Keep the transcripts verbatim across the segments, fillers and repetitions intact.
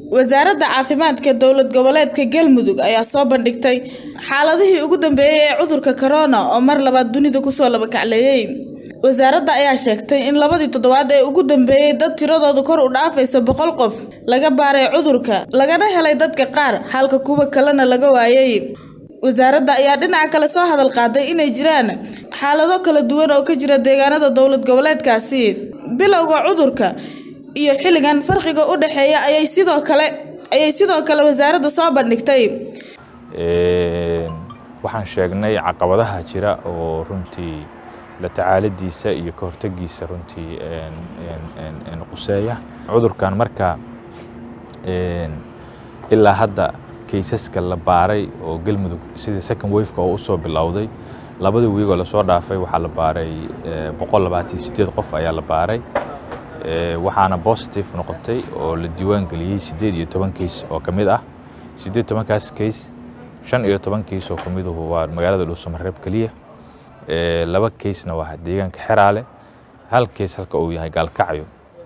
wasaaradda caafimaadka dowlad goboleedka Galmudug ayaa soo bandhigtay xaaladihii ugu dambeeyay ee cudurka corona oo mar labaad dunida ku soo laba kacleeyay. wasaaradda ayaa sheegtay in labadii toddobaad ee ugu dambeeyay dad tiradoodu kor u dhaafayso boqol qof laga baaray cudurka lagana helay dadka qaar halka kuwa kalena laga waayay. wasaaradda ayaa dhinaca kale soo hadal qaaday inay jiraan xaalado kala duwan oo ka jira deegaanada dowlad goboleedkaasi. bilowga cudurka iyo xilligan farqiga u dhaxeeya ayay sidoo kale ayay sidoo kale wasaaradda soo bandhigtay. ee waxaan sheegnay caqabadaha jira oo runtii la tacaaladiisa iyo ka hortagiisa runtii een een een quseeya cudurkan marka een ilaa hadda kaysaska la baaray oo Galmudug sida second wave-ka oo soo bilowday labada wiig oo la soo dhaafay waxa la baaray boqol labaatan iyo siddeed qof ayaa la baaray ee waxaana positive noqotay oo la diiwaan galiyay siddeed iyo toban case oo kamid ah siddeed iyo toban kaas case shan iyo toban case oo kamid ah waa magaalada Dhuusamareeb kaliya ee laba case-na waa deegaanka Xeraale hal case halka uu yahay Gaalkacyo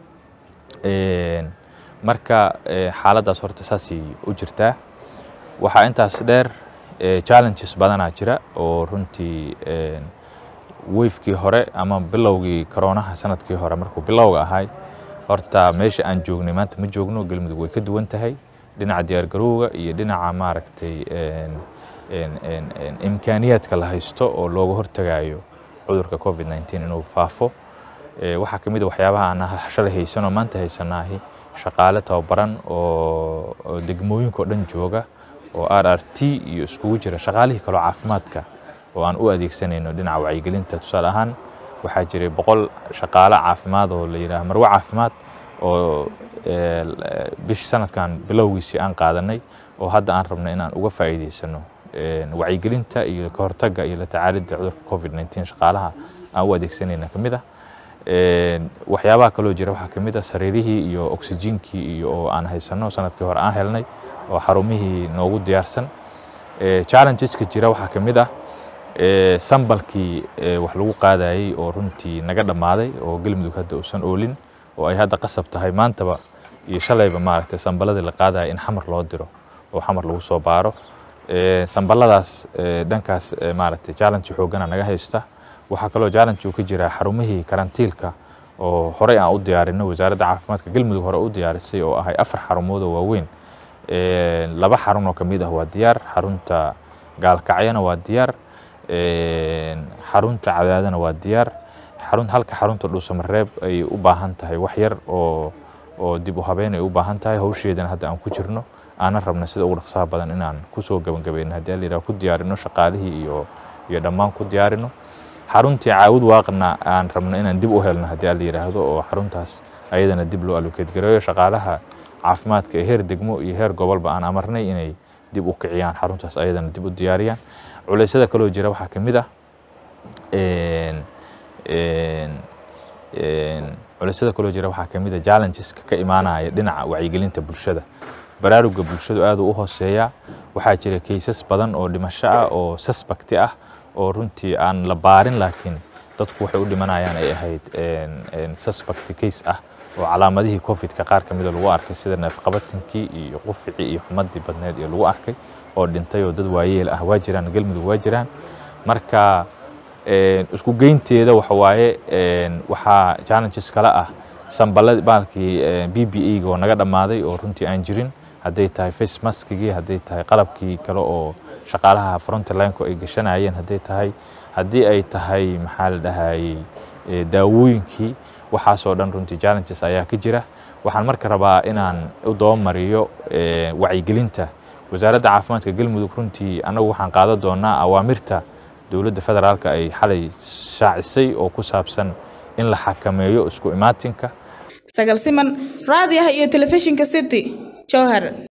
ee marka xaaladaas horta saasi u jirtaa waxa intaas dheer challenges badan jira oo runtii ee wave-kii hore ama bilowgii corona sanadkii hore markuu bilowga ahay horta meesha aan joognay maanta ma joogno Galmudug way ka duwan tahay dhinaca diyaar garowga iyo dhinaca maaragtay een een een imkaaniyaadka la haysto oo looga hortagayo cudurka covid nineteen inuu faafo ee waxa kamid ah waxyaabaha aan shalay haysano maanta haysanaahi shaqaale tababaran oo degmooyinka dhan jooga oo R R T iyo iskugu jira shaqaalihii kale caafimaadka oo aan u adeegsanayno dhinaca wacyigelinta tusaale ahaan waxa jiray boqol shaqaale caafimaad oo la yiraahdo marwa caafimaad oo bish sanadkan bilowgiisii aan qaadanay oo hadda aan rabnay inaan uga faa'iideysano wacyigelinta iyo ka hortagga iyo la tacaalida cudurka covid nineteen shaqaalaha aan u adeegsanayna kamid ah ee waxyaabaha kale oo jira waxa kamid ah sariirihii iyo oxygen-kii iyo oo aan haysano sanadkii hore aan helnay oo xarumihii noogu diyaarsan ee challenges-ka jira waxa kamid ah ee sambalkii wax lagu qaadayay oo runtii naga dhamaaday oo Galmudug hadda uusan oolin oo ay hadda qasab tahay maantaba iyo shalayba maaragtay sambaladii la qaadayay in xamar loo diro oo xamar lagu soo baaro ee sambaladaas dhankaas maaragtay challenge xoogana naga haysta waxa kale oo challenge uu ka jira xarumihii karantiilka oo hore aan u diyaarinay wasaaradda caafimaadka Galmudug hore u diyaarisay oo ahay afar xarumood oo waaweyn ee laba xarun oo kamid ah waa diyaar xarunta Gaalkacyana waa diyaar ee xarunta Cadaadana waa diyaar xarun halka xarunta Dhuusamareeb ay u baahan tahay wax yar oo oo dib u habeyn ay u baahan tahay hawsheedana hadda aan ku jirno aan rabna sida ugu dhaqsaha badan inaan ku soo gabagabeeyno hadii la yiraahdo ku diyaarino shaqaalihii iyo iyo dhammaan ku diyaarino xaruntii caawid waaqna aan rabno inaan dib u helno hadii la yiraahdo oo xaruntaas ayadana dib loo allocate gareeyo shaqaalaha caafimaadka ee heer degmo iyo heer gobolba aan amarnay inay dib u kiciyaan xaruntaas ayadana dib u diyaariyaan culeysada kale oo jira waxa kamid ah een een een culeysada kale oo jira waxa kamid ah challenges ka imaanaya dhinaca wacyigelinta bulshada baraaruga bulshadu aad u hooseeya waxa jira cases badan oo dhimasho ah oo suspect ah oo runtii aan la baarin laakiin dadku waxay u dhimanayaan ay ahayd een een suspect case ah oo calaamadihii covid-ka qaar kamid ah lagu arkay sida neef-qabatinkii iyo quficii iyo xumadii badneed ee lagu arkay oo dhintay oo dad waayeel ah waa jiraan Galmudug waa jiraan marka ee isku geynteeda waxa waaye ee waxa challenges kala ah sambalada baalkii B B E oo naga dhamaaday oo runtii aan jirin haday tahay face mask-gii haday tahay qalabkii kale oo shaqaalaha front line-ku ay gashanayeen haday tahay hadii ay tahay maxaa la dhahay daawooyinkii waxa soo dhan runtii challenges ayaa ka jira waxaan marka rabaa inaan u doomariyo ee wacyigelinta wasaaradda caafimaadka Galmudug runtii anagu waxaan qaadan doonaa awaamirta dawladda federaalka ay xalay shaacisay oo ku saabsan in la xakameeyo isku imaatinka sagal siman raadiyaha iyo telefishinka City Jowhar.